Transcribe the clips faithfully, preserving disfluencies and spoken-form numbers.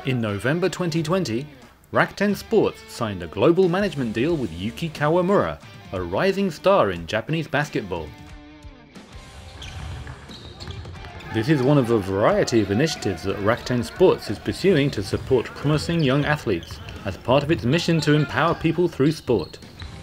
In November twenty twenty, Rakuten Sports signed a global management deal with Yuki Kawamura, a rising star in Japanese basketball. This is one of a variety of initiatives that Rakuten Sports is pursuing to support promising young athletes as part of its mission to empower people through sport.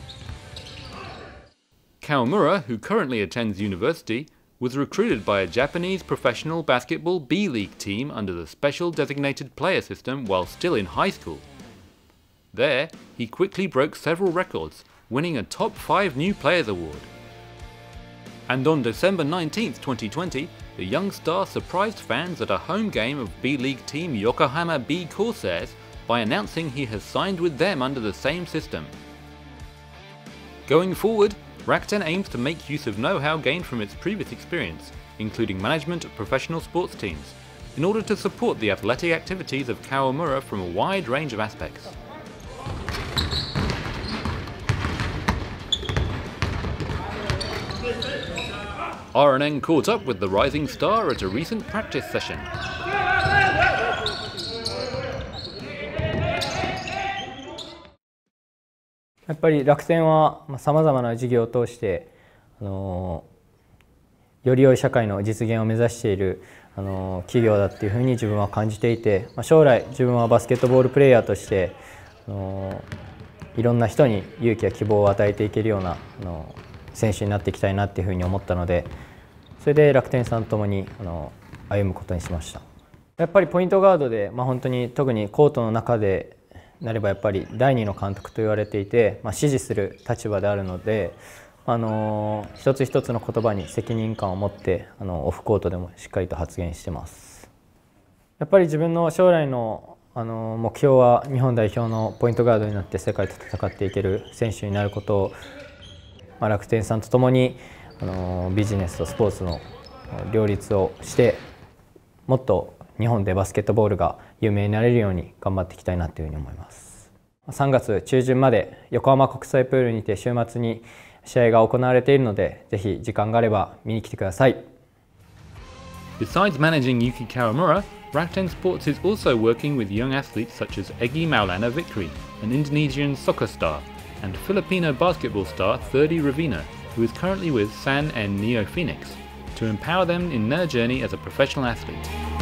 Kawamura, who currently attends university, was recruited by a Japanese professional basketball B-League team under the special designated player system while still in high school. There, he quickly broke several records, winning a Top five New Players Award. And on December nineteenth twenty twenty, the young star surprised fans at a home game of B-League team Yokohama B Corsairs by announcing he has signed with them under the same system. Going forward, Rakuten aims to make use of know-how gained from its previous experience, including management of professional sports teams, in order to support the athletic activities of Kawamura from a wide range of aspects. R N N caught up with the rising star at a recent practice session. やっぱり楽天はさまざまな事業を通して、あのより良い社会の実現を目指している、あの企業だっていうふうに自分は感じていて、まあ、将来自分はバスケットボールプレーヤーとして、あのいろんな人に勇気や希望を与えていけるような、あの選手になっていきたいなっていうふうに思ったので、それで楽天さんと共にあの歩むことにしました。やっぱりポイントガードで、まあ、本当に特にコートの中でなればやっぱりだいにの監督と言われていて、まあ、指示する立場であるので、あの一つ一つの言葉に責任感を持ってあのオフコートでもしっかりと発言してます。やっぱり自分の将来の、あの目標は日本代表のポイントガードになって世界と戦っていける選手になることを、まあ、楽天さんと共にあのビジネスとスポーツの両立をしてもっと日本でバスケットボールが有名になれるように頑張っていきたいなというふうに思います。さんがつ中旬まで横浜国際プールにて週末に試合が行われているので、ぜひ時間があれば見に来てください。 Besides managing Yuki Kawamura, Rakuten Sports is also working with young athletes such as Egy Maulana Victory, an Indonesian soccer star, and Filipino basketball star Ferdy Ravina, who is currently with San and Neo Phoenix, to empower them in their journey as a professional athlete.